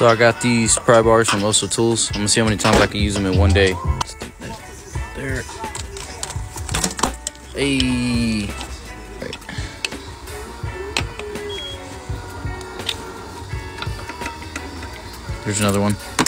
So I got these pry bars from Olsa Tools. I'm gonna see how many times I can use them in one day. There. Hey. Right. Here's another one.